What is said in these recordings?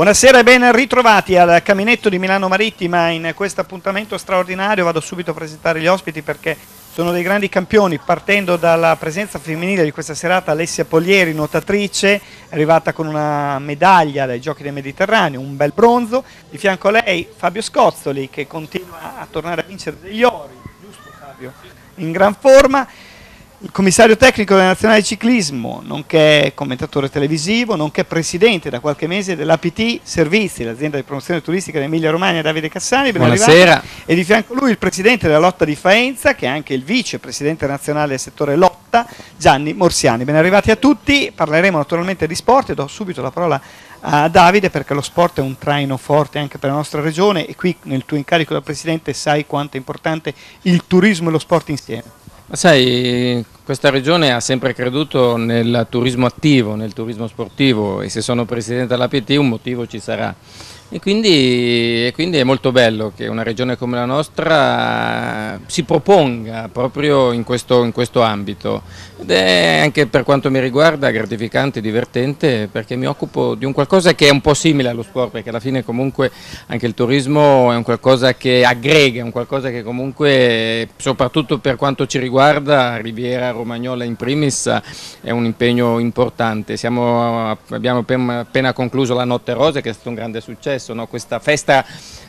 Buonasera e ben ritrovati al Caminetto di Milano Marittima in questo appuntamento straordinario. Vado subito a presentare gli ospiti perché sono dei grandi campioni, partendo dalla presenza femminile di questa serata. Alessia Polieri, nuotatrice, è arrivata con una medaglia dai Giochi del Mediterraneo, un bel bronzo. Di fianco a lei Fabio Scozzoli, che continua a tornare a vincere degli ori, giusto Fabio? In gran forma. Il commissario tecnico della Nazionale di Ciclismo, nonché commentatore televisivo, nonché presidente da qualche mese dell'APT Servizi, l'azienda di promozione turistica dell'Emilia Romagna, Davide Cassani. Buonasera. E di fianco a lui il presidente della lotta di Faenza, che è anche il vicepresidente nazionale del settore lotta, Gianni Morsiani. Ben arrivati a tutti, parleremo naturalmente di sport e do subito la parola a Davide perché lo sport è un traino forte anche per la nostra regione e qui nel tuo incarico da presidente sai quanto è importante il turismo e lo sport insieme. Ma sai, questa regione ha sempre creduto nel turismo attivo, nel turismo sportivo, e se sono presidente dell'APT un motivo ci sarà. E quindi è molto bello che una regione come la nostra si proponga proprio in questo ambito. Ed è anche per quanto mi riguarda gratificante, divertente, perché mi occupo di un qualcosa che è un po' simile allo sport, perché alla fine comunque anche il turismo è un qualcosa che aggrega, un qualcosa che comunque, soprattutto per quanto ci riguarda, Riviera Romagnola in primis, è un impegno importante. Abbiamo appena concluso la Notte Rose, che è stato un grande successo. No? Questa festa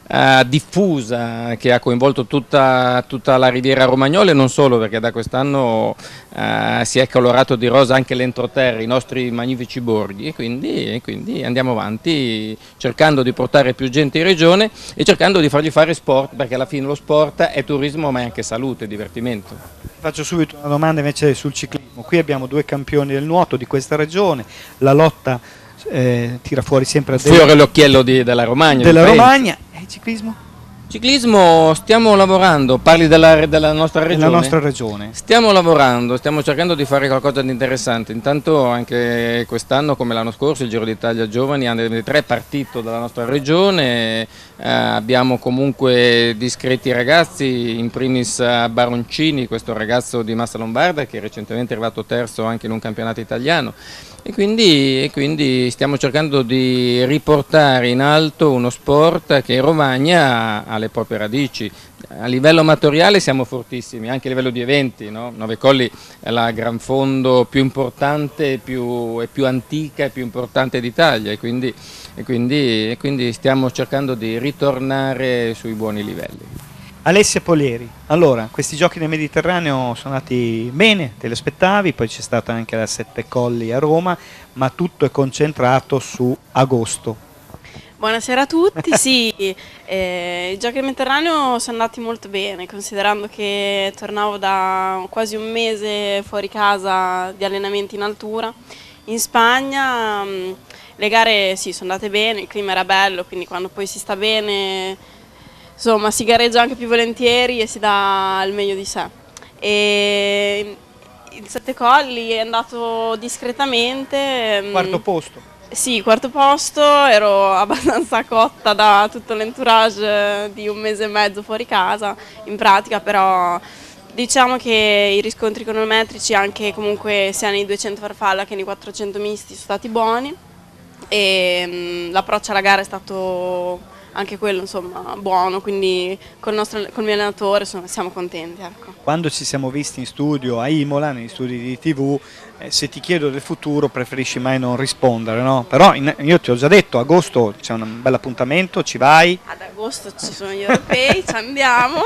diffusa che ha coinvolto tutta la Riviera Romagnola e non solo, perché da quest'anno si è colorato di rosa anche l'entroterra, i nostri magnifici borghi, e quindi andiamo avanti cercando di portare più gente in regione e cercando di fargli fare sport, perché alla fine lo sport è turismo ma è anche salute e divertimento. Faccio subito una domanda invece sul ciclismo. Qui abbiamo due campioni del nuoto di questa regione, la lotta tira fuori sempre fiore all'occhiello della Romagna. Della Romagna. E il ciclismo? Ciclismo stiamo lavorando, parli della nostra regione? Della nostra regione. Stiamo lavorando, stiamo cercando di fare qualcosa di interessante. Intanto anche quest'anno, come l'anno scorso, il Giro d'Italia Giovani Under 23 è partito dalla nostra regione. Abbiamo comunque discreti ragazzi, in primis Baroncini, questo ragazzo di Massa Lombarda che recentemente è arrivato terzo anche in un campionato italiano. E quindi stiamo cercando di riportare in alto uno sport che in Romagna ha le proprie radici. A livello amatoriale siamo fortissimi, anche a livello di eventi, no? Nove Colli è la gran fondo più importante, più antica e più importante d'Italia, e quindi stiamo cercando di ritornare sui buoni livelli. Alessia Polieri, allora questi giochi del Mediterraneo sono andati bene, te li aspettavi, poi c'è stata anche la Sette Colli a Roma, ma tutto è concentrato su agosto. Buonasera a tutti, sì, i giochi del Mediterraneo sono andati molto bene, considerando che tornavo da quasi un mese fuori casa di allenamenti in altura. In Spagna le gare sì, sono andate bene, il clima era bello, quindi quando poi si sta bene insomma si gareggia anche più volentieri e si dà il meglio di sé. E il Sette Colli è andato discretamente. Quarto posto. Sì, quarto posto, ero abbastanza cotta da tutto l'entourage di un mese e mezzo fuori casa, in pratica, però diciamo che i riscontri cronometrici anche comunque sia nei 200 farfalla che nei 400 misti sono stati buoni e l'approccio alla gara è stato anche quello insomma buono, quindi col mio allenatore siamo contenti. Ecco. Quando ci siamo visti in studio a Imola, negli studi di TV, se ti chiedo del futuro preferisci mai non rispondere, no? Però io ti ho già detto, agosto c'è un bel appuntamento, ci vai? Ad agosto ci sono gli europei, ci andiamo.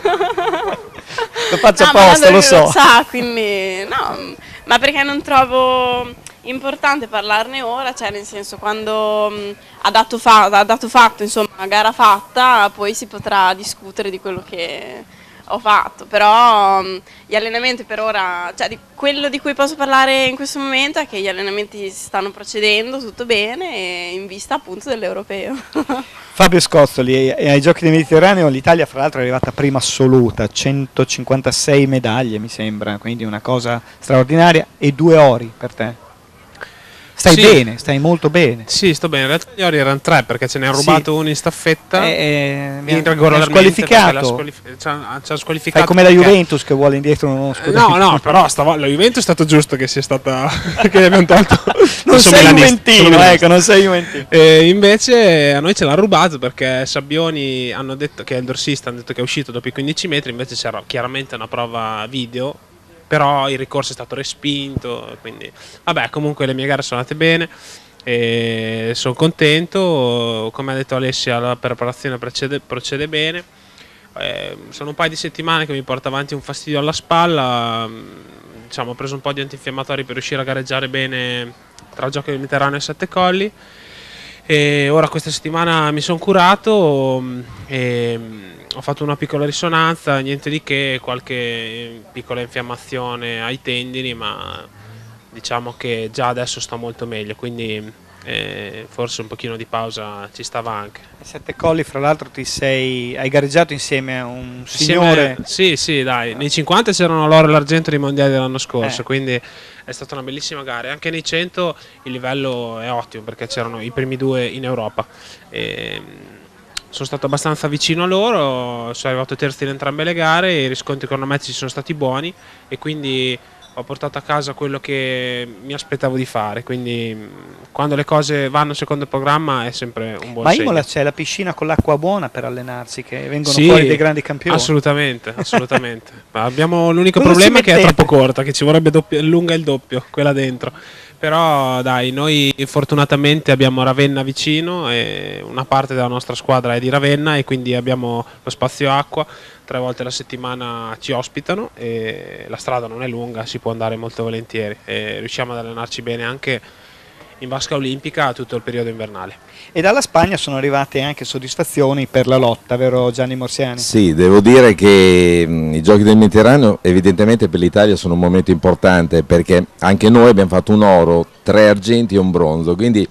Lo faccio apposta, lo so. Lo sa, quindi no, ma perché non trovo importante parlarne ora, cioè nel senso quando ha dato fatto, insomma, gara fatta, poi si potrà discutere di quello che ho fatto, però gli allenamenti per ora, cioè quello di cui posso parlare in questo momento è che gli allenamenti si stanno procedendo, tutto bene, e in vista appunto dell'europeo. Fabio Scozzoli, ai Giochi del Mediterraneo l'Italia fra l'altro è arrivata prima assoluta, 156 medaglie mi sembra, quindi una cosa straordinaria, e 2 ori per te. Stai Sì. bene, stai molto bene. Sì, sto bene. In realtà gli ori erano 3 perché ce ne ha rubato uno in staffetta. Mi ha Irregolarmente, perché squalificato. Ci ha Fai squalificato. come la perché- Juventus che vuole indietro uno scudetto. No, però la Juventus è stato giusto che sia stata che gli abbiamo tolto. Non Sono sei milanista, juventino, sono milanista. ecco, non sei juventino. E invece a noi ce l'ha rubato perché Sabbioni hanno detto che è il dorsista, hanno detto che è uscito dopo i 15 metri, invece c'era chiaramente una prova video, però il ricorso è stato respinto, quindi vabbè, comunque le mie gare sono andate bene e sono contento, come ha detto Alessia la preparazione procede bene. Sono un paio di settimane che mi porta avanti un fastidio alla spalla, diciamo, ho preso un po' di antinfiammatori per riuscire a gareggiare bene tra il Giochi del Mediterraneo e Sette Colli. E ora questa settimana mi sono curato e ho fatto una piccola risonanza, niente di che, qualche piccola infiammazione ai tendini, ma diciamo che già adesso sto molto meglio, quindi forse un pochino di pausa ci stava anche. Sette Colli, fra l'altro, hai gareggiato insieme a un signore. Sì, dai, nei 50 c'erano l'oro e l'argento dei mondiali dell'anno scorso, quindi è stata una bellissima gara. Anche nei 100 il livello è ottimo perché c'erano i primi due in Europa. Sono stato abbastanza vicino a loro, sono arrivato terzo in entrambe le gare, i riscontri cronometrici sono stati buoni e quindi ho portato a casa quello che mi aspettavo di fare, quindi quando le cose vanno secondo il programma è sempre un buon Ma a segno. Imola c'è la piscina con l'acqua buona per allenarsi, che vengono Sì, fuori dei grandi campioni. Assolutamente. Ma abbiamo l'unico Cosa problema ci che è mettete? troppo corta, che ci vorrebbe lunga il doppio, quella dentro. Però dai, noi fortunatamente abbiamo Ravenna vicino e una parte della nostra squadra è di Ravenna e quindi abbiamo lo spazio acqua, 3 volte alla settimana ci ospitano e la strada non è lunga, si può andare molto volentieri e riusciamo ad allenarci bene anche in vasca olimpica tutto il periodo invernale. E dalla Spagna sono arrivate anche soddisfazioni per la lotta, vero Gianni Morsiani? Sì, devo dire che i Giochi del Mediterraneo evidentemente per l'Italia sono un momento importante perché anche noi abbiamo fatto un oro, 3 argenti e un bronzo, quindi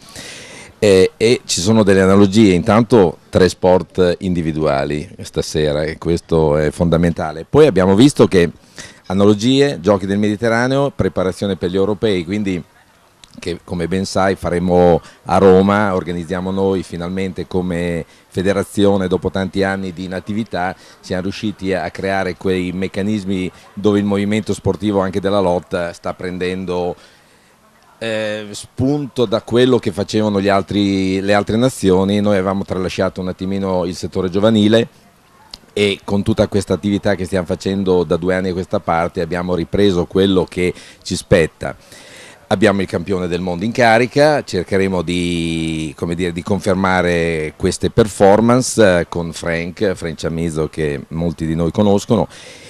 e ci sono delle analogie, intanto 3 sport individuali stasera e questo è fondamentale. Poi abbiamo visto che analogie, Giochi del Mediterraneo, preparazione per gli europei, quindi che come ben sai faremo a Roma, organizziamo noi finalmente come federazione dopo tanti anni di inattività, siamo riusciti a creare quei meccanismi dove il movimento sportivo anche della lotta sta prendendo spunto da quello che facevano le altre nazioni. Noi avevamo tralasciato un attimino il settore giovanile e con tutta questa attività che stiamo facendo da 2 anni a questa parte abbiamo ripreso quello che ci spetta. Abbiamo il campione del mondo in carica, cercheremo di confermare queste performance con Frank Ciamizzo che molti di noi conoscono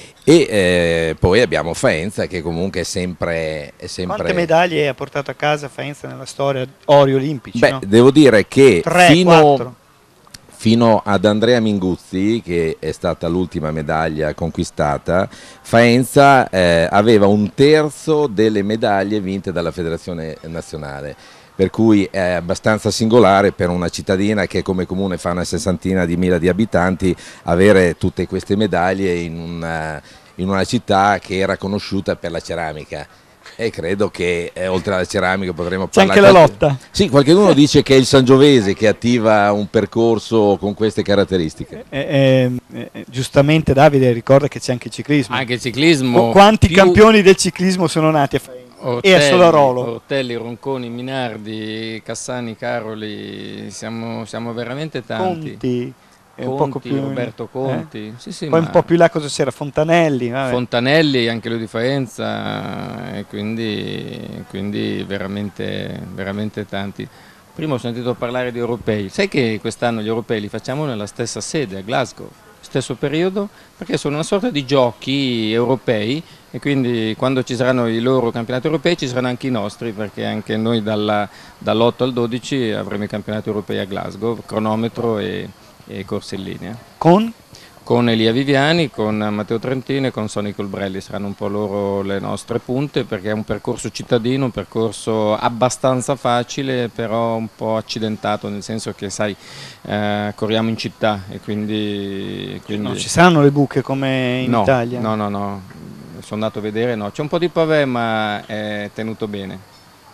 e poi abbiamo Faenza che comunque è sempre... Quante medaglie ha portato a casa Faenza nella storia? Ori olimpici? Beh, no? devo dire che 3, 4. fino ad Andrea Minguzzi, che è stata l'ultima medaglia conquistata, Faenza aveva 1/3 delle medaglie vinte dalla federazione nazionale, per cui è abbastanza singolare per una cittadina che come comune fa una sessantina di mila di abitanti avere tutte queste medaglie in una città che era conosciuta per la ceramica. E credo che oltre alla ceramica potremo parlare. C'è anche la lotta. Sì, qualcuno dice che è il Sangiovese che attiva un percorso con queste caratteristiche. Giustamente Davide ricorda che c'è anche il ciclismo. Anche il ciclismo. Quanti campioni del ciclismo sono nati a Faenza? E a Solarolo? Ortelli, Ronconi, Minardi, Cassani, Caroli, siamo veramente tanti. Conti. Un Conti, poco più, Roberto Conti, sì, poi un po' più là cosa c'era? Fontanelli, vabbè. Fontanelli, anche lui di Faenza, e quindi veramente tanti. Prima ho sentito parlare di europei, sai che quest'anno gli europei li facciamo nella stessa sede, a Glasgow, stesso periodo, perché sono una sorta di giochi europei e quando ci saranno i loro campionati europei ci saranno anche i nostri, perché anche noi dall'8 al 12 avremo i campionati europei a Glasgow, cronometro e corse in linea. Con Elia Viviani, con Matteo Trentini e con Sonny Colbrelli, saranno un po' loro le nostre punte perché è un percorso cittadino, un percorso abbastanza facile però un po' accidentato, nel senso che sai, corriamo in città e quindi... Non ci saranno le buche come in Italia? No, sono andato a vedere, no, c'è un po' di pavè ma è tenuto bene.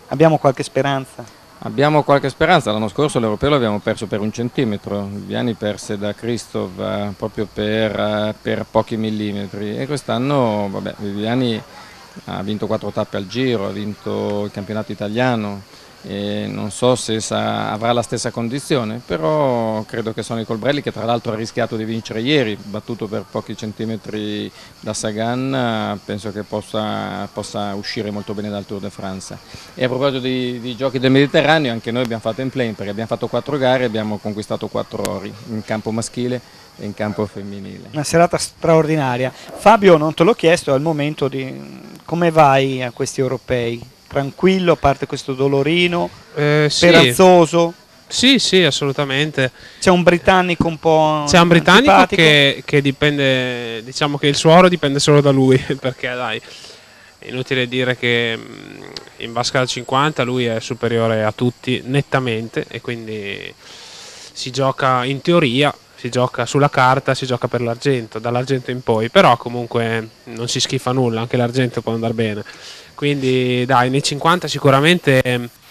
Abbiamo qualche speranza? Abbiamo qualche speranza, l'anno scorso l'Europeo l'abbiamo perso per 1 centimetro, Viviani perse da Christoph proprio per pochi millimetri e quest'anno vabbè, Viviani ha vinto 4 tappe al Giro, ha vinto il campionato italiano e non so se avrà la stessa condizione, però credo che Sonny Colbrelli, che tra l'altro ha rischiato di vincere ieri, battuto per pochi centimetri da Sagan, penso che possa uscire molto bene dal Tour de France. E a proposito di giochi del Mediterraneo, anche noi abbiamo fatto in plane perché abbiamo fatto 4 gare e abbiamo conquistato 4 ori in campo maschile e in campo femminile. Una serata straordinaria. Fabio, non te l'ho chiesto, è il momento di come vai a questi europei? Tranquillo, a parte questo dolorino, speranzoso? Sì, sì, assolutamente. C'è un britannico un po' C'è un britannico antipatico? che dipende, diciamo che il suo oro dipende solo da lui, perché dai, è inutile dire che in vasca da 50 lui è superiore a tutti nettamente e quindi si gioca in teoria, si gioca sulla carta, si gioca per l'argento, dall'argento in poi, però comunque non si schifa nulla, anche l'argento può andare bene. Quindi dai, nei 50 sicuramente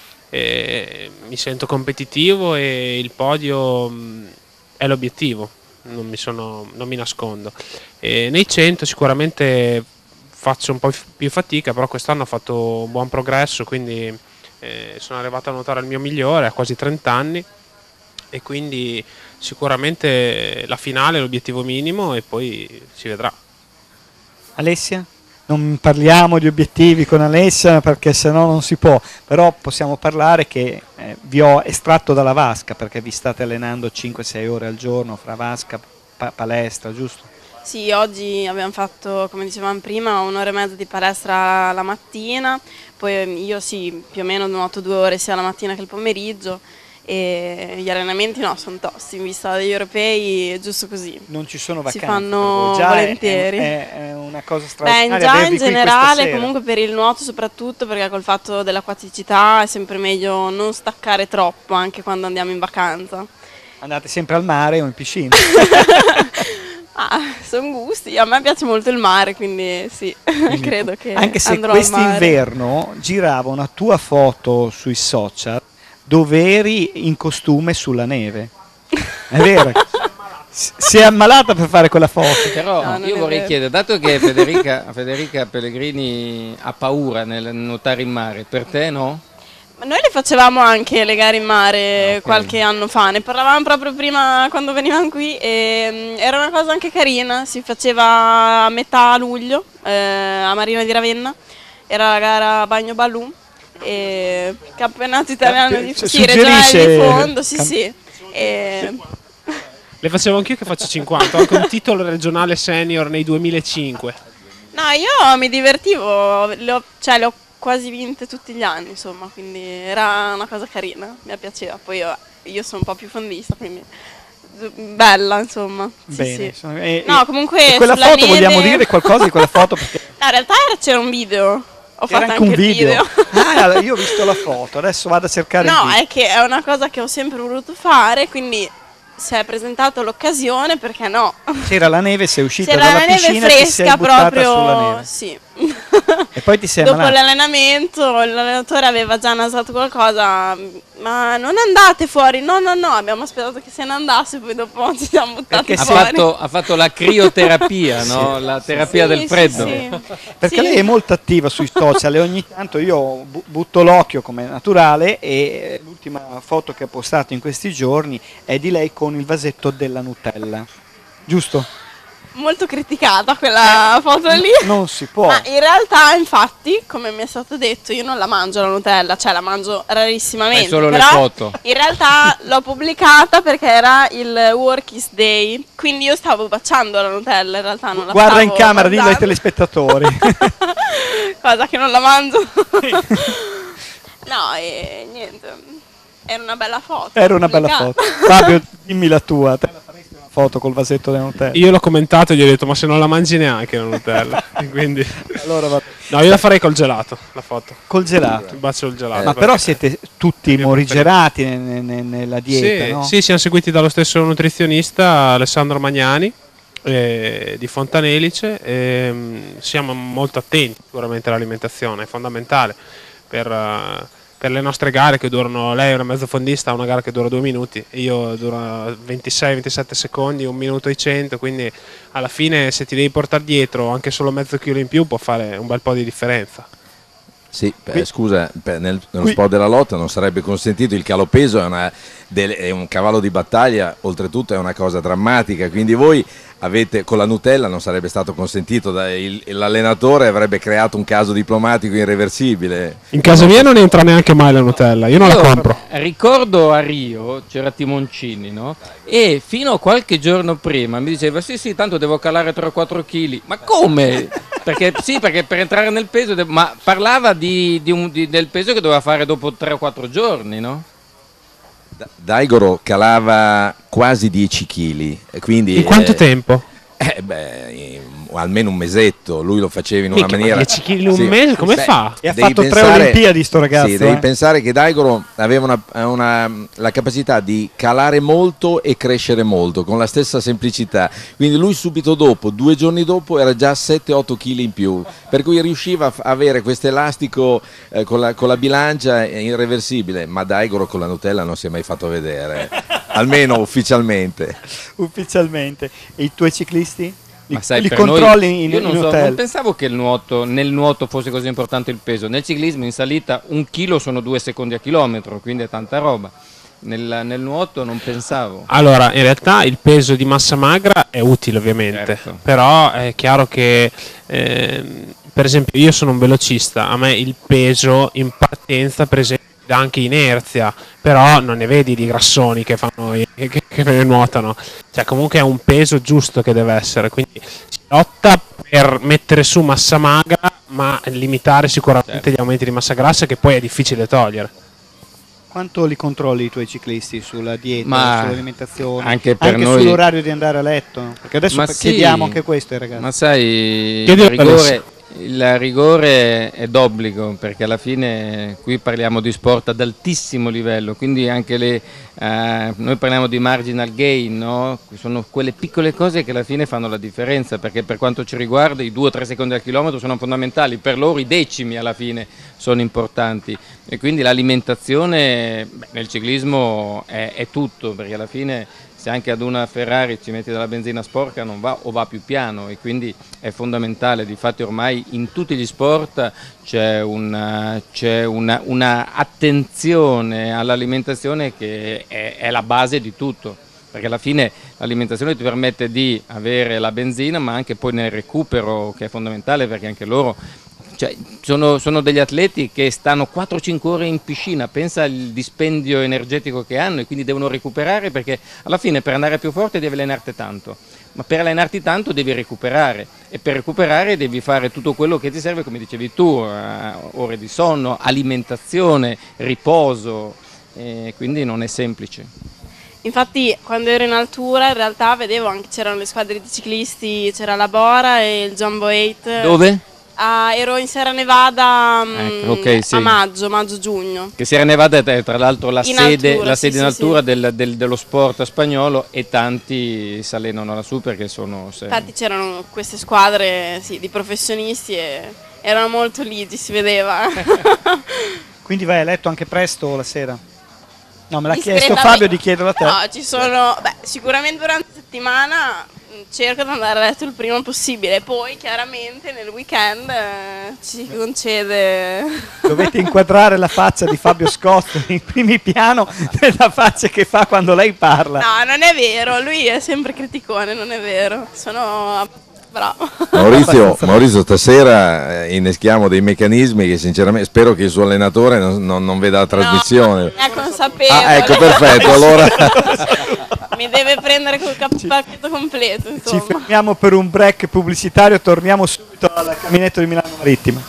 mi sento competitivo e il podio è l'obiettivo, non mi nascondo. E nei 100 sicuramente faccio un po' più fatica, però quest'anno ho fatto un buon progresso, quindi sono arrivato a nuotare il mio migliore a quasi 30 anni e quindi sicuramente la finale è l'obiettivo minimo e poi si vedrà. Alessia? Non parliamo di obiettivi con Alessia perché sennò non si può, però possiamo parlare che vi ho estratto dalla vasca perché vi state allenando 5-6 ore al giorno fra vasca, palestra, giusto? Sì, oggi abbiamo fatto, come dicevamo prima, 1 ora e mezza di palestra la mattina, poi io sì, più o meno nuoto 2 ore sia la mattina che il pomeriggio. E gli allenamenti no, sono tosti, in vista degli europei è giusto così. Non ci sono vacanze, si fanno già volentieri. È una cosa straordinaria. Già in generale, comunque per il nuoto soprattutto, perché col fatto dell'acquaticità è sempre meglio non staccare troppo anche quando andiamo in vacanza. Andate sempre al mare o in piscina? Sono gusti, a me piace molto il mare, quindi sì, credo che anche se andrò al mare. quest'inverno girava una tua foto sui social dove eri in costume sulla neve. È vero? Si è ammalata per fare quella foto. Però No, io vorrei chiedere, dato che Federica Pellegrini ha paura nel nuotare in mare, per te no? Ma noi le facevamo anche le gare in mare Okay. qualche anno fa, ne parlavamo proprio prima quando venivamo qui e era una cosa anche carina, si faceva a metà luglio a Marina di Ravenna, era la gara Bagno Balloon e campionato italiano di regionale di fondo, sì. Le facevo anch'io che faccio 50, ho anche un titolo regionale senior nei 2005. No, io mi divertivo, le ho quasi vinte tutti gli anni, insomma, quindi era una cosa carina, mi piaceva. Poi io sono un po' più fondista, quindi bella, insomma. Bene. Sì. No, comunque quella sulla foto neve... vogliamo dire qualcosa di quella foto? Perché No, in realtà c'era un video. Ho c'era fatto anche un il video. Io ho visto la foto, adesso vado a cercare il No, video. è che è una cosa che ho sempre voluto fare, quindi si è presentata l'occasione, perché no? C'era la neve, sei uscita C'era dalla la neve piscina e ti sei fresca buttata proprio, sulla neve. sì. E poi ti sei Dopo ammalato. l'allenamento l'allenatore aveva già nasato qualcosa, ma non andate fuori, no, abbiamo aspettato che se ne andasse, poi dopo ci siamo buttati Perché fuori. Ha fatto la crioterapia, no? La terapia del freddo. Sì. Perché Sì. lei è molto attiva sui social e ogni tanto io butto l'occhio come naturale e l'ultima foto che ha postato in questi giorni è di lei con il vasetto della Nutella. Giusto? Molto criticata quella foto lì. Non si può. Ma in realtà, infatti, come mi è stato detto, io non la mangio la Nutella, cioè la mangio rarissimamente. Fai solo le però foto. in realtà l'ho pubblicata perché era il Workies Day, quindi io stavo baciando la Nutella, in realtà non la Guarda stavo in camera, dillo ai mangiando. telespettatori. Cosa che non la mangio. No, e niente. Era una bella foto. Era una bella pubblicata. foto. Fabio, dimmi la tua. Te la faresti una foto col vasetto della Nutella? Io l'ho commentato e gli ho detto ma se non la mangi neanche la Nutella. Quindi... Allora va. No, io la farei col gelato, la foto. Col gelato. Il bacio il gelato. Ma però siete tutti morigerati nella dieta, Sì, no? sì, siamo seguiti dallo stesso nutrizionista Alessandro Magnani di Fontanelice e siamo molto attenti sicuramente all'alimentazione, è fondamentale per per le nostre gare che durano, lei è una mezzofondista, ha una gara che dura 2 minuti, io dura 26-27 secondi, 1 minuto e 100, quindi alla fine se ti devi portare dietro anche solo mezzo chilo in più può fare un bel po' di differenza. Sì, scusa, nello sport della lotta non sarebbe consentito, il calo peso è un cavallo di battaglia, oltretutto è una cosa drammatica, quindi voi avete, con la Nutella non sarebbe stato consentito, l'allenatore avrebbe creato un caso diplomatico irreversibile. In casa mia non entra neanche mai la Nutella, io non la compro. Ricordo a Rio c'era Timoncini, no? E fino a qualche giorno prima mi diceva sì, tanto devo calare 3-4 kg. Ma come? Perché per entrare nel peso, ma parlava del peso che doveva fare dopo 3 o 4 giorni, no? Daigoro calava quasi 10 kg. Quindi, in quanto tempo? Almeno un mesetto, lui lo faceva in una maniera. 10 kg in un mese, come fa? E ha fatto 3 Olimpiadi sto ragazzo. Sì, devi pensare che Daigoro aveva la capacità di calare molto e crescere molto con la stessa semplicità, quindi lui subito dopo, 2 giorni dopo, era già 7-8 kg in più, per cui riusciva a avere questo elastico con la bilancia irreversibile, ma Daigoro con la Nutella non si è mai fatto vedere, almeno ufficialmente. Ufficialmente. E i tuoi ciclisti? Ma sai, li per controlli noi, in io non hotel? Non pensavo che nel nuoto fosse così importante il peso. Nel ciclismo in salita 1 chilo sono 2 secondi a chilometro, quindi è tanta roba. Nel nuoto non pensavo. Allora, in realtà il peso di massa magra è utile ovviamente, certo. Però è chiaro che per esempio io sono un velocista, a me il peso in partenza per esempio dà anche inerzia, però non ne vedi di grassoni che nuotano, cioè comunque è un peso giusto che deve essere, quindi si lotta per mettere su massa magra ma limitare sicuramente gli aumenti di massa grassa che poi è difficile togliere. Quanto li controlli i tuoi ciclisti sulla dieta, sull'alimentazione, anche noi... sull'orario di andare a letto? Perché adesso chiediamo anche questo ai ragazzi. Ma sai, il rigore è d'obbligo, perché alla fine qui parliamo di sport ad altissimo livello, quindi anche noi parliamo di marginal gain, no? Sono quelle piccole cose che alla fine fanno la differenza, perché per quanto ci riguarda i 2 o 3 secondi al chilometro sono fondamentali, per loro i decimi alla fine sono importanti, e quindi l'alimentazione nel ciclismo è tutto, perché alla fine se anche ad una Ferrari ci metti della benzina sporca non va o va più piano, e quindi è fondamentale. Difatti ormai in tutti gli sport c'è una attenzione all'alimentazione che è la base di tutto, perché alla fine l'alimentazione ti permette di avere la benzina, ma anche poi nel recupero, che è fondamentale, perché anche loro sono degli atleti che stanno 4-5 ore in piscina, pensa al dispendio energetico che hanno, e quindi devono recuperare, perché alla fine per andare più forte devi allenarti tanto, ma per allenarti tanto devi recuperare, e per recuperare devi fare tutto quello che ti serve, come dicevi tu, ore di sonno, alimentazione, riposo, quindi non è semplice. Infatti quando ero in altura in realtà vedevo anche, c'erano le squadre di ciclisti, c'era la Bora e il Jumbo 8. Dove? Ero in Sierra Nevada sì. a maggio-giugno. Che Sierra Nevada è tra l'altro la sede in altura sì. dello sport spagnolo, e tanti si allenano lassù perché sono... Infatti c'erano queste squadre di professionisti e erano molto ligi, si vedeva. Quindi vai a letto anche presto la sera? No, me l'ha chiesto Fabio di chiederlo a te. No, ci sono, sicuramente durante la settimana cerco di andare a letto il prima possibile, poi chiaramente nel weekend ci concede... Dovete inquadrare la faccia di Fabio Scott in primi piano della faccia che fa quando lei parla. No, non è vero, lui è sempre criticone, non è vero, sono bravo. Maurizio, stasera inneschiamo dei meccanismi che sinceramente spero che il suo allenatore non veda la trasmissione. No, è consapevole. Ecco, perfetto, allora... Mi deve prendere col pacchetto completo, insomma. Ci fermiamo per un break pubblicitario, torniamo subito al caminetto di Milano Marittima.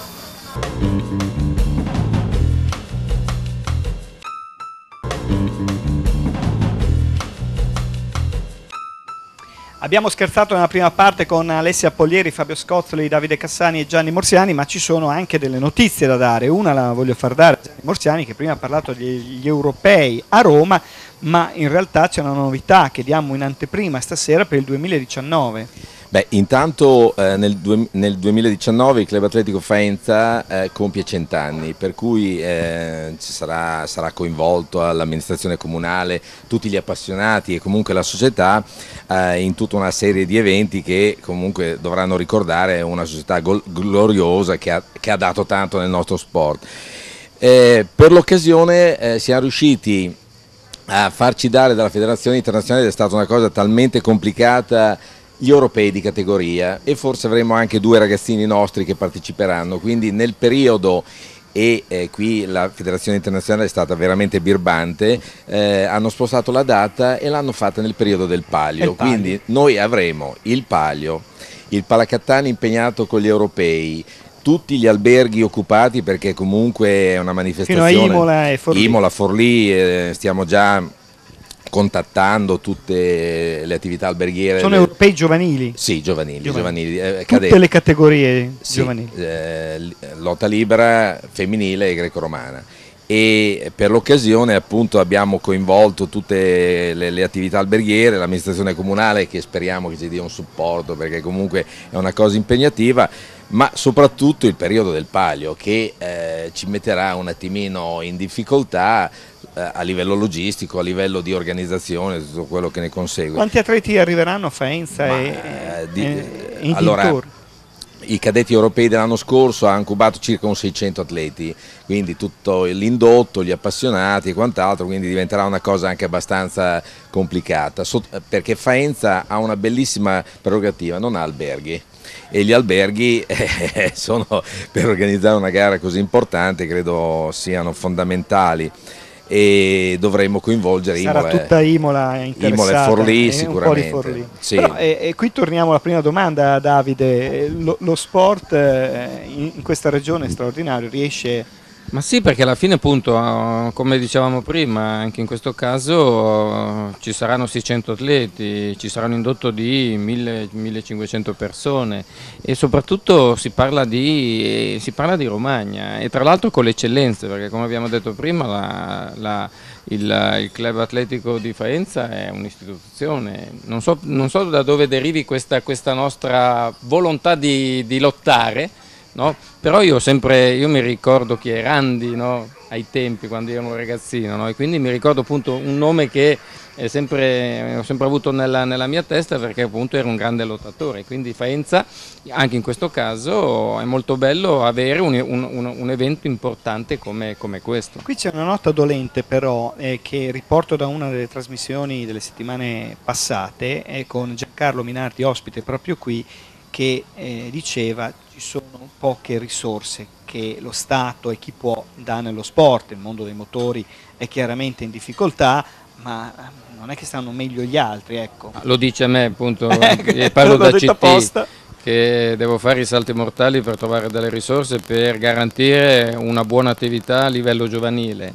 Abbiamo scherzato nella prima parte con Alessia Polieri, Fabio Scozzoli, Davide Cassani e Gianni Morsiani, ma ci sono anche delle notizie da dare. Una la voglio far dare a Gianni Morsiani, che prima ha parlato degli europei a Roma, ma in realtà c'è una novità che diamo in anteprima stasera per il 2019. Beh, intanto nel 2019 il Club Atletico Faenza compie 100 anni, per cui sarà coinvolto l'amministrazione comunale, tutti gli appassionati e comunque la società in tutta una serie di eventi che comunque dovranno ricordare una società gloriosa che ha dato tanto nel nostro sport. Per l'occasione siamo riusciti a farci dare dalla Federazione Internazionale, ed è stata una cosa talmente complicata, gli europei di categoria, e forse avremo anche 2 ragazzini nostri che parteciperanno, quindi nel periodo, e qui la Federazione Internazionale è stata veramente birbante, hanno spostato la data e l'hanno fatta nel periodo del Palio, quindi noi avremo il Palio, il Palacattani impegnato con gli europei, tutti gli alberghi occupati, perché comunque è una manifestazione. Fino a Imola e Forlì. Imola, Forlì, stiamo già contattando tutte le attività alberghiere. Sono europei giovanili? Sì, giovanili. Tutte le categorie sì, giovanili? Lotta libera, femminile e greco-romana. E per l'occasione appunto abbiamo coinvolto tutte le attività alberghiere, l'amministrazione comunale, che speriamo che ci dia un supporto, perché comunque è una cosa impegnativa, ma soprattutto il periodo del Palio, che ci metterà un attimino in difficoltà a livello logistico, a livello di organizzazione, tutto quello che ne consegue. Quanti atleti arriveranno a Faenza e in dintorni? I cadetti europei dell'anno scorso hanno incubato circa un 600 atleti, quindi tutto l'indotto, gli appassionati e quant'altro, quindi diventerà una cosa anche abbastanza complicata, perché Faenza ha una bellissima prerogativa, non ha alberghi, e gli alberghi sono, per organizzare una gara così importante, credo siano fondamentali, e dovremmo coinvolgere Imola. Sarà tutta Imola interessata. Imola e Forlì sicuramente. Un po' di Forlì. Sì. Però, e qui torniamo alla prima domanda, Davide. Lo sport in questa regione è straordinario, riesce... Ma sì, perché alla fine appunto, come dicevamo prima, anche in questo caso ci saranno 600 atleti, ci sarà un indotto di 1000-1500 persone, e soprattutto si parla di Romagna, e tra l'altro con le eccellenze, perché come abbiamo detto prima il Club Atletico di Faenza è un'istituzione. Non so da dove derivi questa nostra volontà di lottare, no? Però io mi ricordo chi è Randi, no? Ai tempi, quando ero un ragazzino, no? E quindi mi ricordo appunto un nome che ho sempre avuto nella mia testa, perché appunto era un grande lottatore. Quindi Faenza, anche in questo caso, è molto bello avere un evento importante come questo. Qui c'è una nota dolente però, che riporto da una delle trasmissioni delle settimane passate, con Giancarlo Minardi ospite proprio qui, che diceva ci sono poche risorse che lo Stato e chi può dà nello sport. Il mondo dei motori è chiaramente in difficoltà, ma non è che stanno meglio gli altri, ecco. Lo dice a me appunto, parlo da CT, apposta, che devo fare i salti mortali per trovare delle risorse per garantire una buona attività a livello giovanile.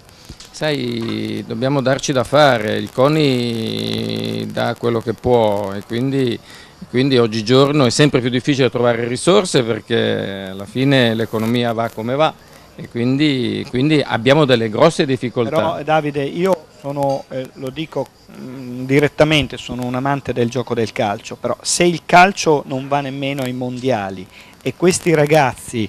Sai, dobbiamo darci da fare, il CONI dà quello che può, e quindi oggigiorno è sempre più difficile trovare risorse, perché alla fine l'economia va come va, e quindi abbiamo delle grosse difficoltà. Però Davide, io sono, lo dico direttamente, sono un amante del gioco del calcio, però se il calcio non va nemmeno ai mondiali e questi ragazzi,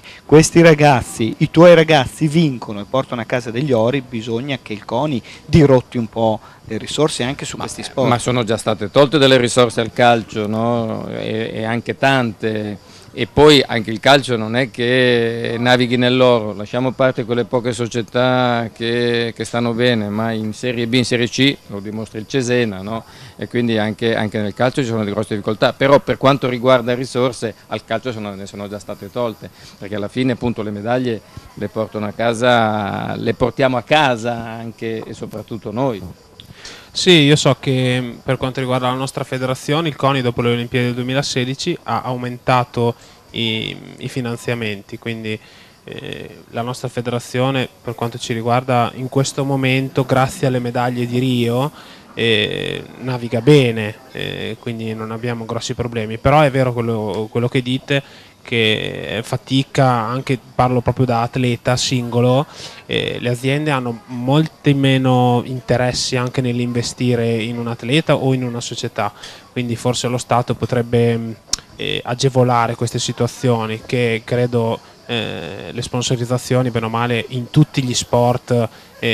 i tuoi ragazzi vincono e portano a casa degli ori, bisogna che il CONI dirotti un po' le risorse anche su questi sport. Ma sono già state tolte delle risorse al calcio, no? E anche tante. E poi anche il calcio non è che navighi nell'oro, lasciamo a parte quelle poche società che stanno bene, ma in Serie B, in Serie C, lo dimostra il Cesena, no? E quindi anche nel calcio ci sono delle grosse difficoltà, però per quanto riguarda risorse al calcio ne sono già state tolte, perché alla fine appunto le medaglie le portiamo a casa anche e soprattutto noi. Sì, io so che per quanto riguarda la nostra federazione, il CONI dopo le Olimpiadi del 2016 ha aumentato i finanziamenti, quindi la nostra federazione, per quanto ci riguarda, in questo momento, grazie alle medaglie di Rio, naviga bene, quindi non abbiamo grossi problemi. Però è vero quello che dite, che fatica, anche parlo proprio da atleta singolo, le aziende hanno molti meno interessi anche nell'investire in un atleta o in una società, quindi forse lo Stato potrebbe agevolare queste situazioni, che credo le sponsorizzazioni, bene o male, in tutti gli sport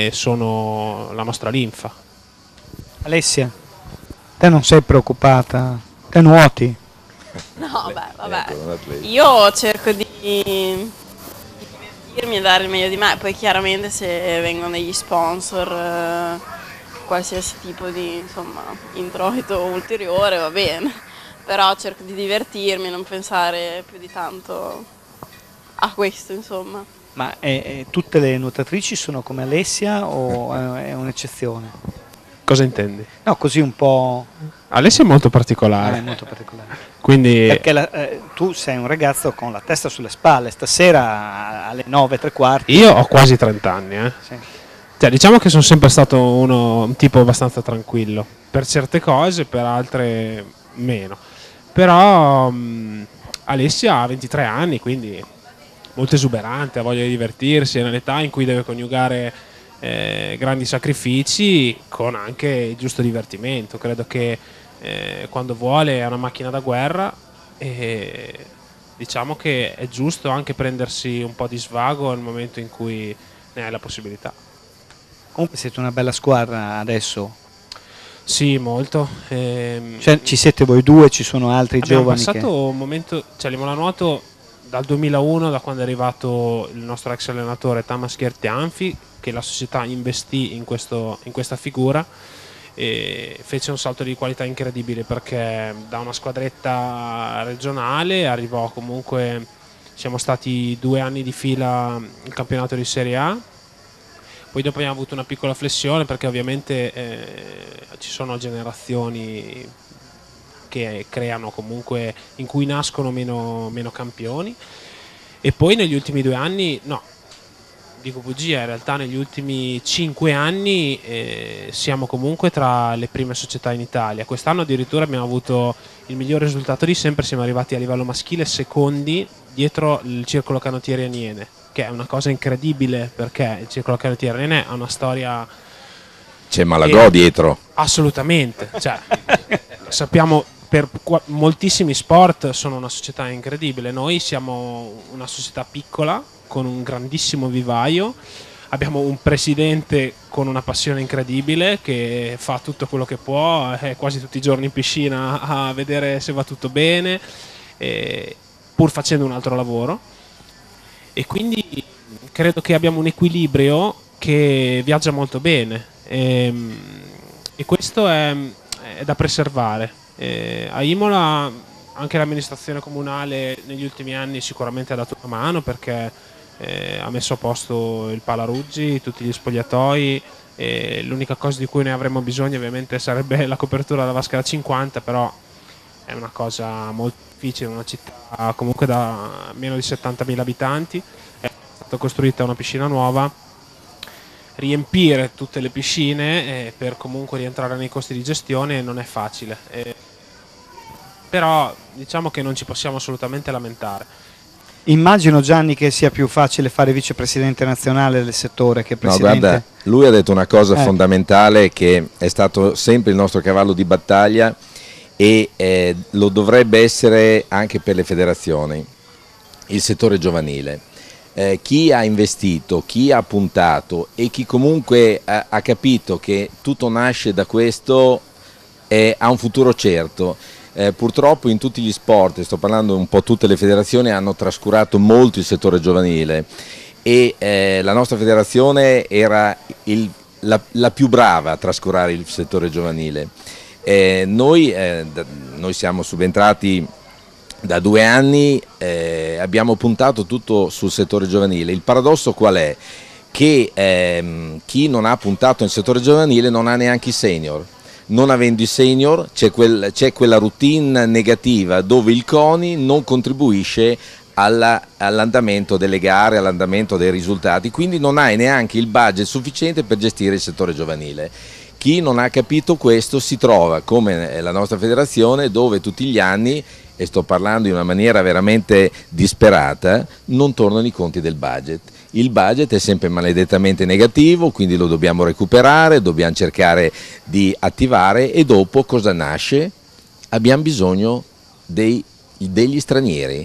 sono la nostra linfa. Alessia, te non sei preoccupata? Te nuoti? No, beh, vabbè. Ecco, un atleta. Io cerco di divertirmi e dare il meglio di me, poi chiaramente se vengono degli sponsor, qualsiasi tipo di insomma, introito ulteriore va bene, però cerco di divertirmi, non pensare più di tanto a questo, insomma. Ma tutte le nuotatrici sono come Alessia o è un'eccezione? Cosa intendi? No, così un po'... Alessia è molto particolare, è molto particolare. quindi Perché tu sei un ragazzo con la testa sulle spalle, stasera alle 9:15. io ho quasi 30 anni, Sì. Cioè, diciamo che sono sempre stato un tipo abbastanza tranquillo, per certe cose, per altre meno. Però Alessia ha 23 anni, quindi molto esuberante, ha voglia di divertirsi, è nell'età in cui deve coniugare grandi sacrifici con anche il giusto divertimento. Credo che quando vuole è una macchina da guerra e diciamo che è giusto anche prendersi un po' di svago nel momento in cui ne hai la possibilità. Comunque siete una bella squadra adesso. Sì, molto. Cioè, ci siete voi due, ci sono altri Abbiamo giovani passato un momento, cioè Limona Nuoto dal 2001, da quando è arrivato il nostro ex allenatore Tamas Anfi, che la società investì in questa figura e fece un salto di qualità incredibile, perché da una squadretta regionale arrivò comunque, siamo stati 2 anni di fila il campionato di Serie A. Poi dopo abbiamo avuto una piccola flessione, perché ovviamente ci sono generazioni che creano comunque, in cui nascono meno campioni, e poi negli ultimi 2 anni, no, dico bugia, in realtà negli ultimi 5 anni siamo comunque tra le prime società in Italia. Quest'anno addirittura abbiamo avuto il miglior risultato di sempre, siamo arrivati a livello maschile secondi dietro il Circolo Canottieri Aniene, che è una cosa incredibile, perché il Circolo Canottieri Aniene ha una storia... C'è Malagò dietro. Assolutamente, cioè, sappiamo, per moltissimi sport sono una società incredibile. Noi siamo una società piccola con un grandissimo vivaio, abbiamo un presidente con una passione incredibile che fa tutto quello che può, è quasi tutti i giorni in piscina a vedere se va tutto bene, pur facendo un altro lavoro, e quindi credo che abbiamo un equilibrio che viaggia molto bene, e questo è da preservare. A Imola anche l'amministrazione comunale negli ultimi anni sicuramente ha dato una mano, perché ha messo a posto il Palaruggi, tutti gli spogliatoi, l'unica cosa di cui ne avremmo bisogno ovviamente sarebbe la copertura della vasca da 50, però è una cosa molto difficile in una città comunque da meno di 70.000 abitanti. È stata costruita una piscina nuova, riempire tutte le piscine per comunque rientrare nei costi di gestione non è facile, però diciamo che non ci possiamo assolutamente lamentare. Immagino, Gianni, che sia più facile fare vicepresidente nazionale del settore che No, presidente. guarda, lui ha detto una cosa fondamentale, che è stato sempre il nostro cavallo di battaglia e lo dovrebbe essere anche per le federazioni, il settore giovanile. Chi ha investito, chi ha puntato e chi comunque ha capito che tutto nasce da questo ha un futuro certo. Purtroppo in tutti gli sport, sto parlando un po' tutte le federazioni, hanno trascurato molto il settore giovanile e la nostra federazione era la più brava a trascurare il settore giovanile. Noi siamo subentrati da 2 anni, abbiamo puntato tutto sul settore giovanile. Il paradosso qual è? Che chi non ha puntato nel settore giovanile non ha neanche i senior. Non avendo i senior c'è quella routine negativa dove il CONI non contribuisce all'andamento delle gare, all'andamento dei risultati, quindi non hai neanche il budget sufficiente per gestire il settore giovanile. Chi non ha capito questo si trova come la nostra federazione, dove tutti gli anni, e sto parlando in una maniera veramente disperata, non tornano i conti del budget. Il budget è sempre maledettamente negativo, quindi lo dobbiamo recuperare, dobbiamo cercare di attivare, e dopo cosa nasce? Abbiamo bisogno degli degli stranieri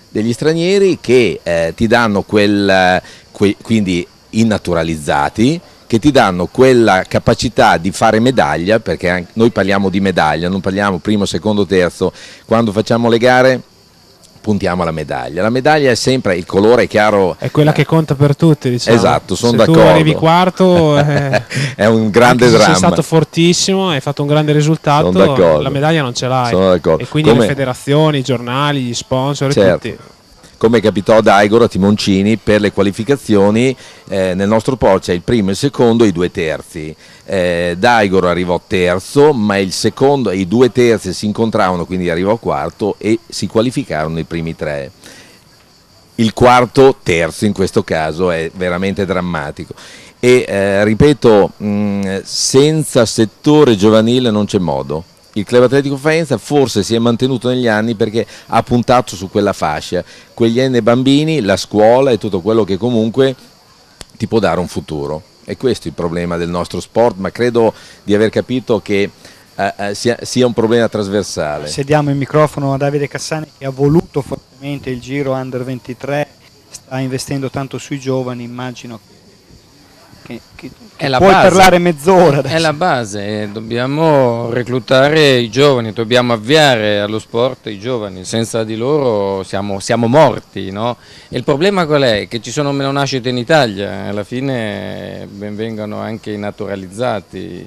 che ti danno quindi innaturalizzati, che ti danno quella capacità di fare medaglia, perché noi parliamo di medaglia, non parliamo primo, secondo, terzo. Quando facciamo le gare puntiamo alla medaglia. La medaglia è sempre, il colore è chiaro. È quella che conta per tutti, diciamo. Esatto, sono d'accordo. Se d'accordo. tu arrivi quarto è un grande anche se dramma. sei stato fortissimo, hai fatto un grande risultato, la medaglia non ce l'hai. Sono d'accordo. E quindi le federazioni, i giornali, gli sponsor, certo, tutti. Come capitò ad Aigoro, a Timoncini, per le qualificazioni nel nostro polo c'è il primo, il secondo e i 2 terzi. Daigoro arrivò terzo, ma il secondo e i 2 terzi si incontravano, quindi arrivò quarto e si qualificarono i primi 3. Il quarto terzo in questo caso è veramente drammatico. E ripeto, senza settore giovanile non c'è modo. Il Club Atletico Faenza forse si è mantenuto negli anni perché ha puntato su quella fascia, quegli N bambini, la scuola e tutto quello che comunque ti può dare un futuro. E questo è il problema del nostro sport, ma credo di aver capito che sia un problema trasversale. Se diamo il microfono a Davide Cassani, che ha voluto fortemente il Giro Under 23, sta investendo tanto sui giovani, immagino che puoi parlare mezz'ora adesso. È la base, dobbiamo reclutare i giovani, dobbiamo avviare allo sport i giovani, senza di loro siamo morti, no? E il problema qual è? Che ci sono meno nascite in Italia, alla fine ben vengano anche i naturalizzati.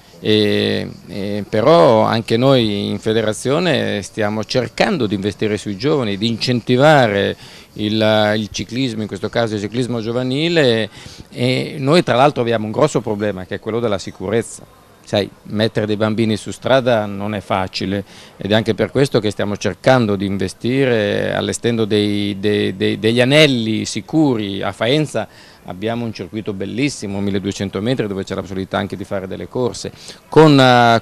Però anche noi in federazione stiamo cercando di investire sui giovani, di incentivare il ciclismo, in questo caso il ciclismo giovanile, e noi tra l'altro abbiamo un grosso problema che è quello della sicurezza. Sai, mettere dei bambini su strada non è facile ed è anche per questo che stiamo cercando di investire allestendo degli anelli sicuri. A Faenza abbiamo un circuito bellissimo, 1200 metri, dove c'è la possibilità anche di fare delle corse. Con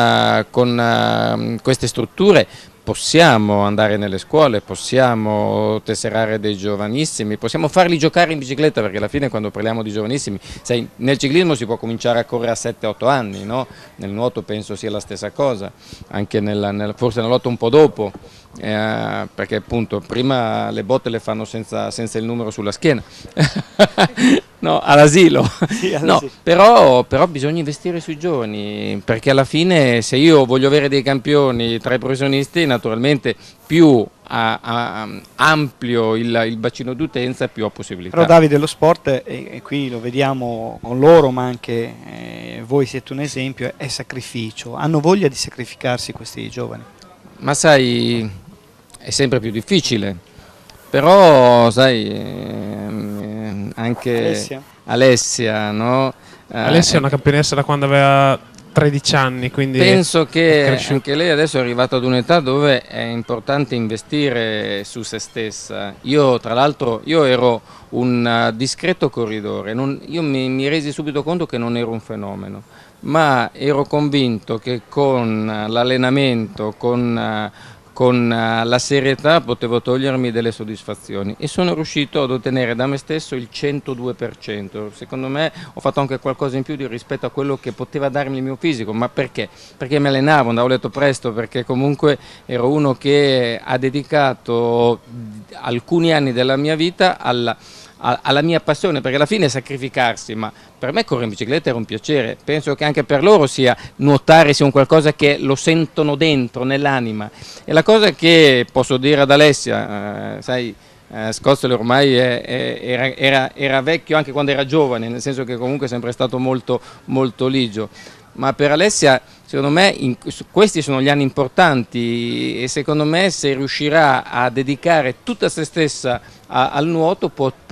queste strutture possiamo andare nelle scuole, possiamo tesserare dei giovanissimi, possiamo farli giocare in bicicletta, perché alla fine quando parliamo di giovanissimi, sai, nel ciclismo si può cominciare a correre a 7-8 anni, no? Nel nuoto penso sia la stessa cosa, anche forse nel nuoto un po' dopo, perché appunto prima le botte le fanno senza il numero sulla schiena. No, all'asilo. Sì, no, però bisogna investire sui giovani, perché alla fine se io voglio avere dei campioni tra i professionisti, naturalmente più amplio il bacino d'utenza, più ho possibilità. Però Davide, lo sport, e qui lo vediamo con loro, ma anche voi siete un esempio, è sacrificio. Hanno voglia di sacrificarsi questi giovani? Ma sai, è sempre più difficile. Però, sai, anche Alessia, no? Alessia è una campionessa da quando aveva 13 anni, quindi penso che anche lei adesso è arrivata ad un'età dove è importante investire su se stessa. Io tra l'altro ero un discreto corridore, io mi resi subito conto che non ero un fenomeno, ma ero convinto che con l'allenamento, con la serietà potevo togliermi delle soddisfazioni e sono riuscito ad ottenere da me stesso il 102%. Secondo me ho fatto anche qualcosa in più rispetto a quello che poteva darmi il mio fisico, ma perché? Perché mi allenavo, andavo a letto presto, perché comunque ero uno che ha dedicato alcuni anni della mia vita alla mia passione, perché alla fine è sacrificarsi, ma per me correre in bicicletta era un piacere, penso che anche per loro nuotare sia un qualcosa che lo sentono dentro, nell'anima. E la cosa che posso dire ad Alessia, sai, Scozzoli ormai era vecchio anche quando era giovane, nel senso che comunque è sempre stato molto, molto ligio. Ma per Alessia, secondo me, questi sono gli anni importanti e secondo me se riuscirà a dedicare tutta se stessa al nuoto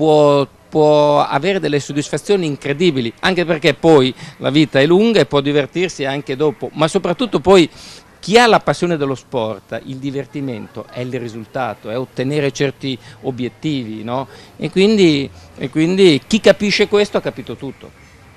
può avere delle soddisfazioni incredibili, anche perché poi la vita è lunga e può divertirsi anche dopo, ma soprattutto poi chi ha la passione dello sport, il divertimento è il risultato, è ottenere certi obiettivi, no? E quindi chi capisce questo ha capito tutto.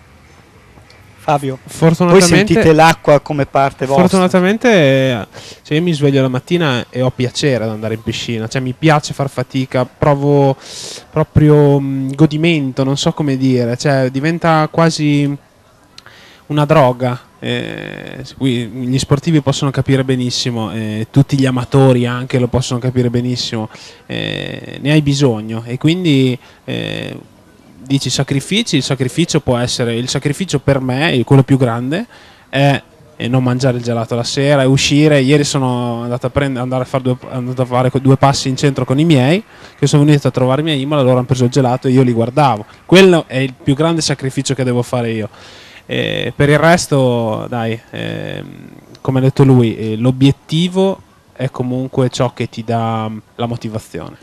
Fabio, voi sentite l'acqua come parte vostra? Fortunatamente io mi sveglio la mattina e ho piacere ad andare in piscina, cioè mi piace far fatica, provo proprio godimento, non so come dire, cioè diventa quasi una droga, qui gli sportivi possono capire benissimo, tutti gli amatori anche lo possono capire benissimo, ne hai bisogno e quindi dici sacrifici, il sacrificio può essere, il sacrificio per me, quello più grande, è non mangiare il gelato la sera e uscire. Ieri sono andato a fare due passi in centro con i miei, che sono venuti a trovarmi a Imola, loro hanno preso il gelato e io li guardavo. Quello è il più grande sacrificio che devo fare io. Per il resto, dai, come ha detto lui, l'obiettivo è comunque ciò che ti dà la motivazione.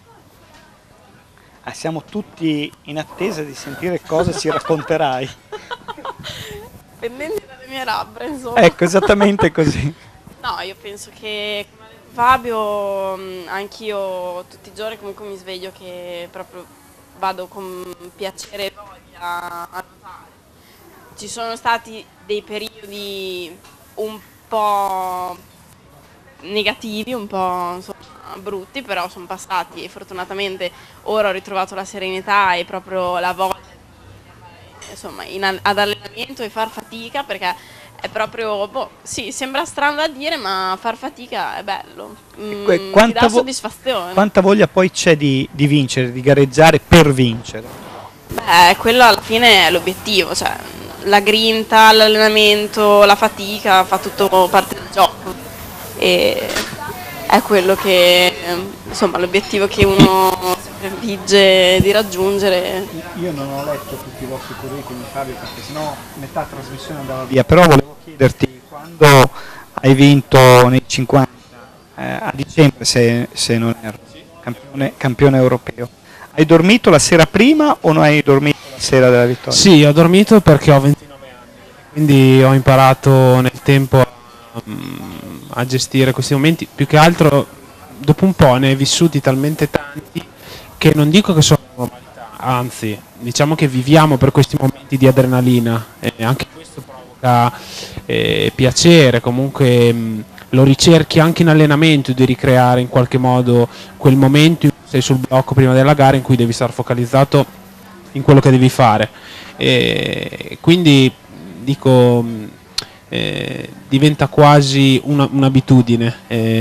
Siamo tutti in attesa di sentire cosa ci racconterai. Pendenti dalle mie labbra, insomma. Ecco, esattamente così. No, io penso che Fabio, anch'io tutti i giorni comunque mi sveglio che proprio vado con piacere e voglia a nuotare. Ci sono stati dei periodi un po' negativi, un po' insomma, brutti, però sono passati e fortunatamente ora ho ritrovato la serenità e proprio la voglia insomma ad allenamento e far fatica, perché è proprio, sì, sembra strano da dire, ma far fatica è bello, ti dà soddisfazione. Quanta voglia poi c'è di vincere, di gareggiare per vincere? Beh, quello alla fine è l'obiettivo, cioè la grinta, l'allenamento, la fatica, fa tutto parte del gioco e è quello che, insomma, l'obiettivo che uno si prefigge di raggiungere. Io non ho letto tutti i vostri curriculum, Fabio, perché sennò metà trasmissione andava via, però volevo chiederti, quando hai vinto nei 50, a dicembre se non erro, campione europeo, hai dormito la sera prima o non hai dormito la sera della vittoria? Sì, ho dormito perché ho 29 anni, quindi ho imparato nel tempo a gestire questi momenti, più che altro dopo un po' ne hai vissuti talmente tanti che non dico che sono normalità, anzi diciamo che viviamo per questi momenti di adrenalina e anche questo provoca piacere, comunque lo ricerchi anche in allenamento di ricreare in qualche modo quel momento in cui sei sul blocco prima della gara in cui devi stare focalizzato in quello che devi fare, e quindi dico diventa quasi un'abitudine,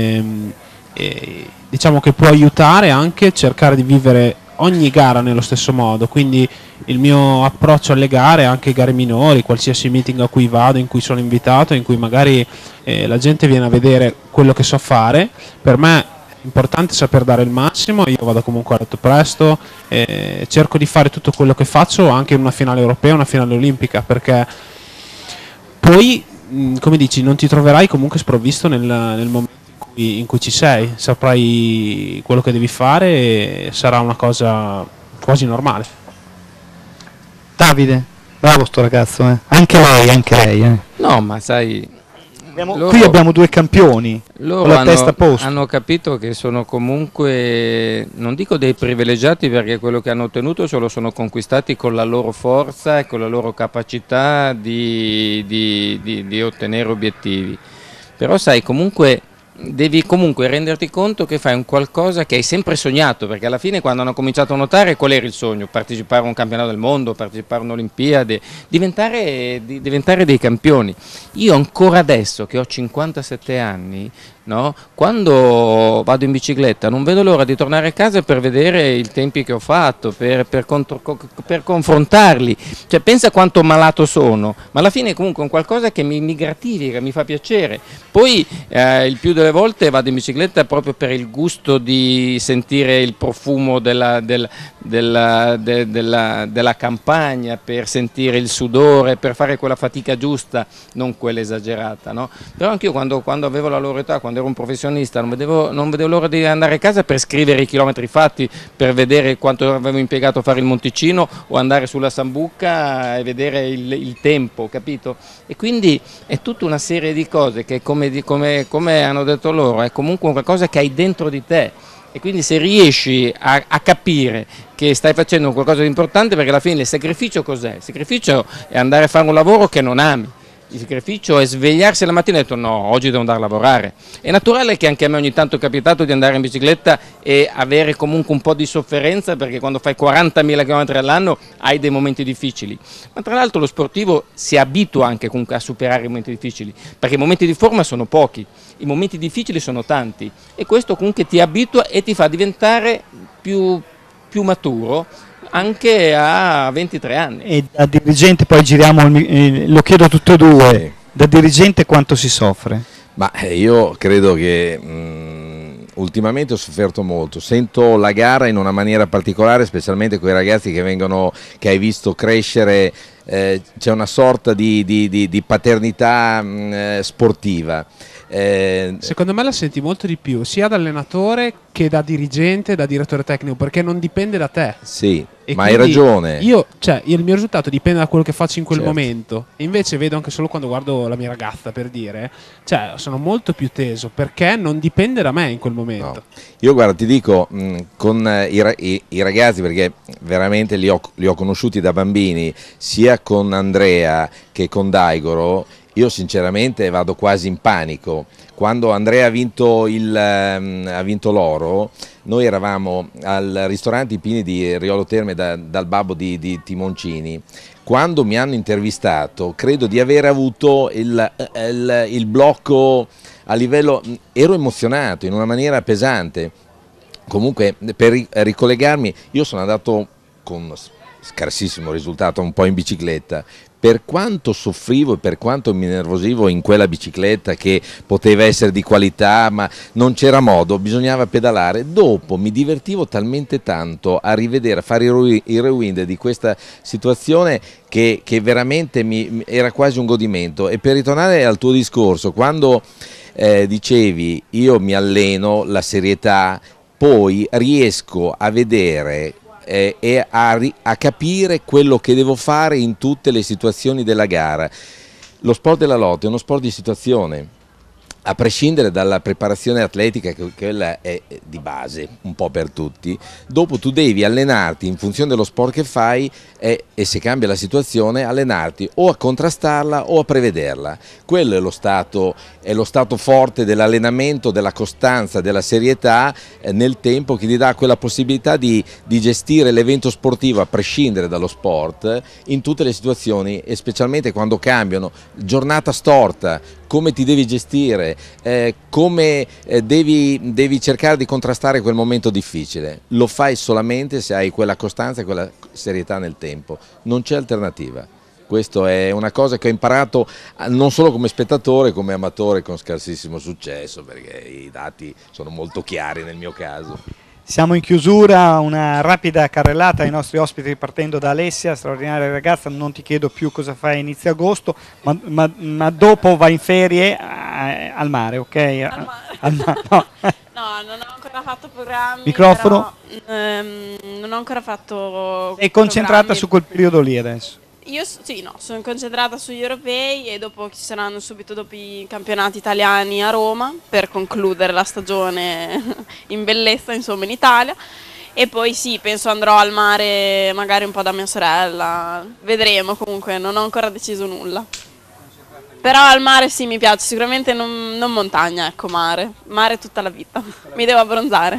diciamo che può aiutare anche cercare di vivere ogni gara nello stesso modo, quindi il mio approccio alle gare, anche gare minori, qualsiasi meeting a cui vado, in cui sono invitato, in cui magari la gente viene a vedere quello che so fare, per me è importante saper dare il massimo. Io vado comunque a letto presto, cerco di fare tutto quello che faccio anche in una finale europea, una finale olimpica, perché poi come dici, non ti troverai comunque sprovvisto nel momento in cui ci sei, saprai quello che devi fare e sarà una cosa quasi normale. Davide, bravo sto ragazzo, Anche lei. No, ma sai, qui abbiamo due campioni, con la testa a posto. Hanno capito che sono comunque, non dico dei privilegiati, perché quello che hanno ottenuto se lo sono conquistati con la loro forza e con la loro capacità di ottenere obiettivi. Però sai, comunque devi comunque renderti conto che fai un qualcosa che hai sempre sognato, perché alla fine quando hanno cominciato a nuotare qual era il sogno? Partecipare a un campionato del mondo, partecipare a un'Olimpiade, diventare dei campioni. Io ancora adesso che ho 57 anni, no? Quando vado in bicicletta non vedo l'ora di tornare a casa per vedere i tempi che ho fatto, per confrontarli, cioè pensa quanto malato sono, ma alla fine comunque è un qualcosa che mi gratifica, mi fa piacere. Poi il più delle volte vado in bicicletta proprio per il gusto di sentire il profumo della campagna, per sentire il sudore, per fare quella fatica giusta, non quella esagerata, no? Però anch'io quando avevo la loro età, quando ero un professionista, non vedevo l'ora di andare a casa per scrivere i chilometri fatti, per vedere quanto avevo impiegato a fare il Monticino o andare sulla Sambuca e vedere il tempo, capito? E quindi è tutta una serie di cose che, come hanno detto loro, è comunque qualcosa che hai dentro di te. E quindi se riesci a capire che stai facendo qualcosa di importante, perché alla fine il sacrificio cos'è? Il sacrificio è andare a fare un lavoro che non ami. Il sacrificio è svegliarsi la mattina e ho detto no, oggi devo andare a lavorare. È naturale che anche a me ogni tanto è capitato di andare in bicicletta e avere comunque un po' di sofferenza, perché quando fai 40.000 km all'anno hai dei momenti difficili. Ma tra l'altro lo sportivo si abitua anche comunque a superare i momenti difficili, perché i momenti di forma sono pochi, i momenti difficili sono tanti e questo comunque ti abitua e ti fa diventare più maturo anche a 23 anni. E da dirigente, poi giriamo, lo chiedo a tutte e due, Sì. da dirigente quanto si soffre? Ma io credo che ultimamente ho sofferto molto, sento la gara in una maniera particolare, specialmente con i ragazzi che hai visto crescere, c'è una sorta di paternità sportiva. Secondo me la senti molto di più sia da allenatore che da dirigente, da direttore tecnico, perché non dipende da te. Sì, E ma hai quindi ragione. il mio risultato dipende da quello che faccio in quel Certo. momento. E invece vedo anche solo quando guardo la mia ragazza, per dire, cioè sono molto più teso perché non dipende da me in quel momento. No. Io guarda, ti dico, con i ragazzi, perché veramente li ho conosciuti da bambini, sia con Andrea che con Daigoro, io sinceramente vado quasi in panico. Quando Andrea ha vinto l'oro, noi eravamo al ristorante I Pini di Riolo Terme dal babbo di Timoncini. Quando mi hanno intervistato, credo di aver avuto il blocco a livello, ero emozionato in una maniera pesante. Comunque, per ricollegarmi, io sono andato con scarsissimo risultato un po' in bicicletta. Per quanto soffrivo e per quanto mi nervosivo in quella bicicletta, che poteva essere di qualità ma non c'era modo, bisognava pedalare, dopo mi divertivo talmente tanto a rivedere, a fare il rewind di questa situazione che veramente era quasi un godimento. E per ritornare al tuo discorso, quando dicevi io mi alleno, la serietà, poi riesco a vedere e a capire quello che devo fare in tutte le situazioni della gara. Lo sport della lotta è uno sport di situazione, a prescindere dalla preparazione atletica, che quella è di base un po' per tutti. Dopo tu devi allenarti in funzione dello sport che fai e se cambia la situazione allenarti o a contrastarla o a prevederla. Quello è lo stato forte dell'allenamento, della costanza, della serietà nel tempo, che ti dà quella possibilità di gestire l'evento sportivo a prescindere dallo sport in tutte le situazioni, e specialmente quando cambiano, giornata storta, come ti devi gestire, come devi cercare di contrastare quel momento difficile. Lo fai solamente se hai quella costanza e quella serietà nel tempo, non c'è alternativa. Questo è una cosa che ho imparato non solo come spettatore, come amatore con scarsissimo successo, perché i dati sono molto chiari nel mio caso. Siamo in chiusura, una rapida carrellata ai nostri ospiti partendo da Alessia, straordinaria ragazza. Non ti chiedo più cosa fai a inizio agosto, ma dopo vai in ferie al mare, ok? Al mare. No. No, non ho ancora fatto programmi. Microfono. Però, non ho ancora fatto. Sei concentrata programmi. su quel periodo lì adesso? Io sì, no, sono concentrata sugli europei e dopo ci saranno subito dopo i campionati italiani a Roma per concludere la stagione in bellezza, insomma, in Italia. E poi sì, penso andrò al mare magari un po' da mia sorella, vedremo, comunque non ho ancora deciso nulla. Però al mare sì, mi piace, sicuramente non montagna, ecco, mare tutta la vita, mi devo abbronzare.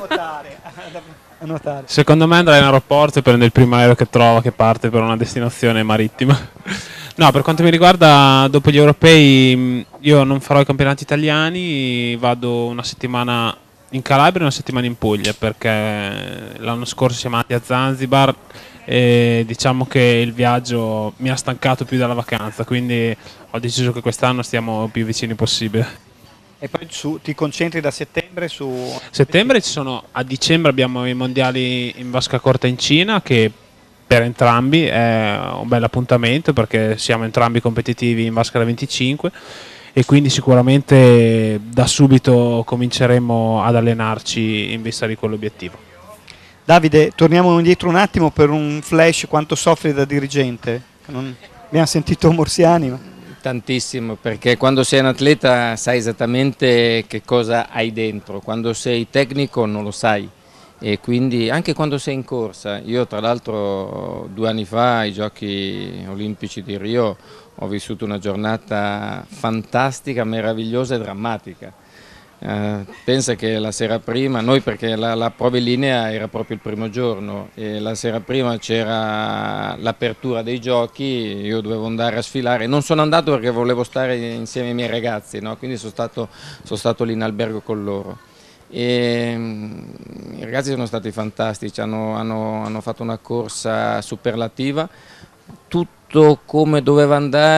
A nuotare. Secondo me andrà in aeroporto e prende il primo aereo che trova, che parte per una destinazione marittima. No, per quanto mi riguarda, dopo gli europei io non farò i campionati italiani, vado una settimana in Calabria e una settimana in Puglia, perché l'anno scorso siamo andati a Zanzibar e diciamo che il viaggio mi ha stancato più della vacanza, quindi ho deciso che quest'anno stiamo più vicini possibile. E poi ti concentri da settembre su... Settembre a dicembre abbiamo i mondiali in vasca corta in Cina, che per entrambi è un bel appuntamento perché siamo entrambi competitivi in vasca da 25 e quindi sicuramente da subito cominceremo ad allenarci in vista di quell'obiettivo. Davide, torniamo indietro un attimo per un flash. Quanto soffri da dirigente? Abbiamo sentito Morsiani, ma... Tantissimo, perché quando sei un atleta sai esattamente che cosa hai dentro, quando sei tecnico non lo sai e quindi anche quando sei in corsa, io tra l'altro 2 anni fa ai Giochi Olimpici di Rio ho vissuto una giornata fantastica, meravigliosa e drammatica. Pensa che la sera prima, noi perché la prova in linea era proprio il primo giorno e la sera prima c'era l'apertura dei giochi, io dovevo andare a sfilare, non sono andato perché volevo stare insieme ai miei ragazzi, no? Quindi sono stato lì in albergo con loro. E i ragazzi sono stati fantastici, hanno fatto una corsa superlativa, tutto come doveva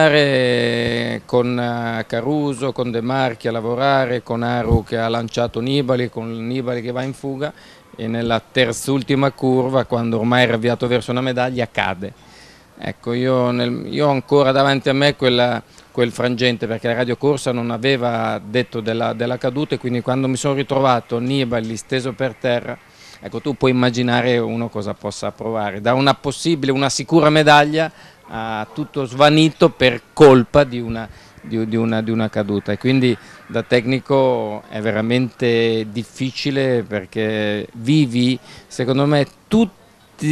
andare, con Caruso, con De Marchi a lavorare, con Aru che ha lanciato Nibali, con Nibali che va in fuga e nella terz'ultima curva, quando ormai era avviato verso una medaglia, cade. Ecco, io ho ancora davanti a me quel frangente, perché la radiocorsa non aveva detto della caduta, e quindi quando mi sono ritrovato Nibali steso per terra, ecco, tu puoi immaginare uno cosa possa provare, da una sicura medaglia a tutto svanito per colpa di una caduta, e quindi da tecnico è veramente difficile, perché vivi, secondo me, tutte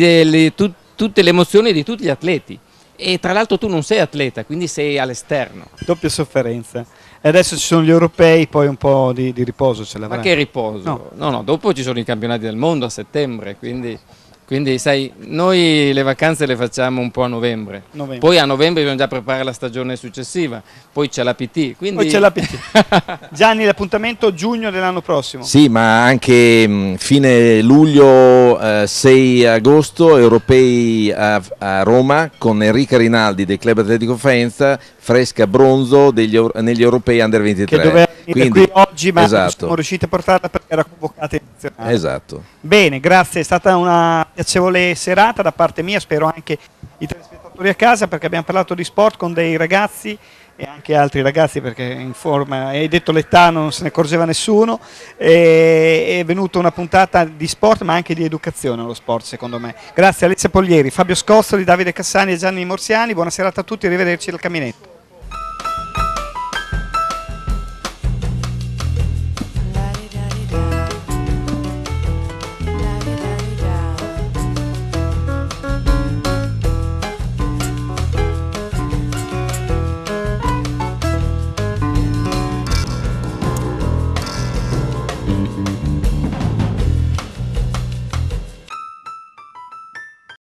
le emozioni di tutti gli atleti, e tra l'altro tu non sei atleta, quindi sei all'esterno. Doppia sofferenza. E adesso ci sono gli europei, poi un po' di riposo ce l'avrai. Ma che riposo? No, dopo ci sono i campionati del mondo a settembre, quindi sai, noi le vacanze le facciamo un po' a novembre. Poi a novembre bisogna già preparare la stagione successiva, poi c'è la PT. Poi c'è la PT. Gianni, l'appuntamento giugno dell'anno prossimo. Sì, ma anche fine luglio, 6 agosto, europei a Roma con Enrica Rinaldi del Club Atletico Faenza, fresca bronzo negli europei Under 23. Che doveva venire qui oggi, ma esatto, non siamo riusciti a portarla perché era convocata in nazionale. Esatto. Bene, grazie, è stata una piacevole serata da parte mia, spero anche i telespettatori a casa, perché abbiamo parlato di sport con dei ragazzi e anche altri ragazzi, perché in forma, hai detto l'età, non se ne accorgeva nessuno, è venuta una puntata di sport ma anche di educazione allo sport, secondo me. Grazie a Alessia Poglieri, Fabio Scostoli, Davide Cassani e Gianni Morsiani, buona serata a tutti, arrivederci dal Caminetto.